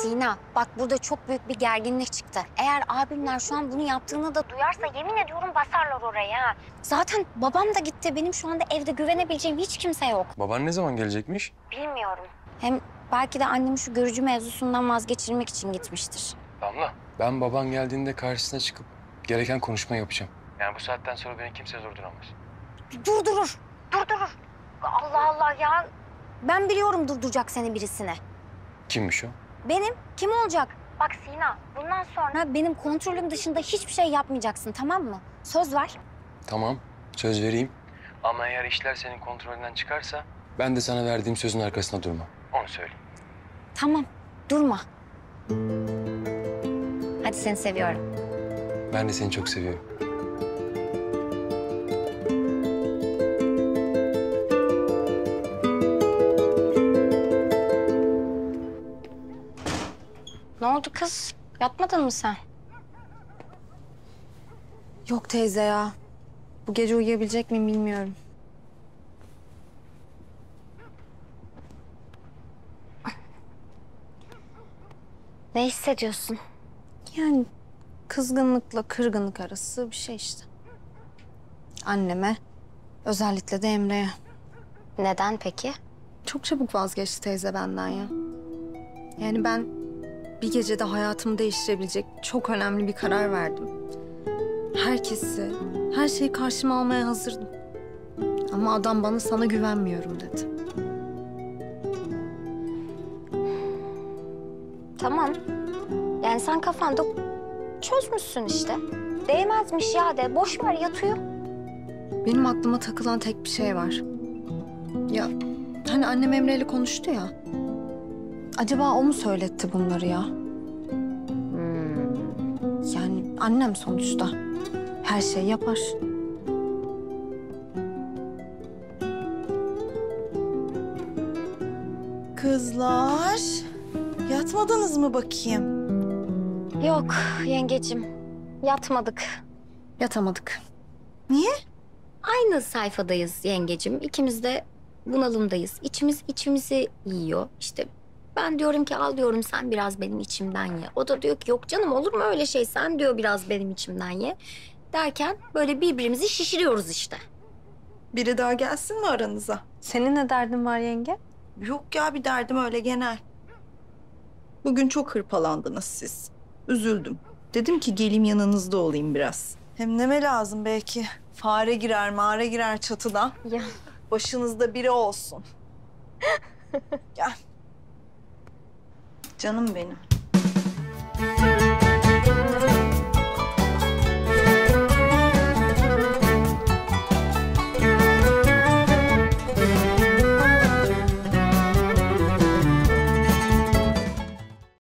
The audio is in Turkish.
Sina, bak burada çok büyük bir gerginlik çıktı. Eğer abimler şu an bunu yaptığını da duyarsa yemin ediyorum basarlar oraya. Zaten babam da gitti. Benim şu anda evde güvenebileceğim hiç kimse yok. Baban ne zaman gelecekmiş? Bilmiyorum. Hem belki de annemi şu görücü mevzusundan vazgeçirmek için gitmiştir. Damla. Ben baban geldiğinde karşısına çıkıp gereken konuşma yapacağım. Yani bu saatten sonra beni kimse durduramaz. Durdurur. Allah Allah ya. Ben biliyorum durduracak seni birisine. Kimmiş o? Benim? Kim olacak? Bak Sina, bundan sonra benim kontrolüm dışında hiçbir şey yapmayacaksın, tamam mı? Söz ver. Tamam, söz vereyim. Ama eğer işler senin kontrolünden çıkarsa ben de sana verdiğim sözün arkasında durmam. Onu söyleyeyim. Tamam, durma. Hadi seni seviyorum. Ben de seni çok seviyorum. Ne oldu kız? Yatmadın mı sen? Yok teyze ya. Bu gece uyuyabilecek miyim bilmiyorum. Ne hissediyorsun? Yani kızgınlıkla kırgınlık arası bir şey işte. Anneme, özellikle de Emre'ye. Neden peki? Çok çabuk vazgeçti teyze benden ya. Yani ben bir gecede hayatımı değiştirebilecek çok önemli bir karar verdim. Herkesi, her şeyi karşıma almaya hazırdım. Ama adam bana sana güvenmiyorum dedi. Tamam. Yani sen kafanda çözmüşsün işte. Değmezmiş ya de. Boş ver yatıyor. Benim aklıma takılan tek bir şey var. Ya hani annem Emre'yle konuştu ya. Acaba o mu söyletti bunları ya? Yani annem sonuçta. Her şeyi yapar. Kızlar, yatmadınız mı bakayım? Yok yengecim. Yatmadık. Yatamadık. Niye? Aynı sayfadayız yengecim. İkimiz de bunalımdayız. İçimiz içimizi yiyor. İşte ben diyorum ki al diyorum sen biraz benim içimden ye. O da diyor ki yok canım olur mu öyle şey sen diyor biraz benim içimden ye. Derken böyle birbirimizi şişiriyoruz işte. Biri daha gelsin mi aranıza? Senin ne derdin var yenge? Yok ya bir derdim öyle genel. Bugün çok hırpalandınız siz. Üzüldüm. Dedim ki geleyim yanınızda olayım biraz. Hem neme lazım belki. Fare girer, mağara girer çatıdan. Ya. Başınızda biri olsun. Gel. Canım benim.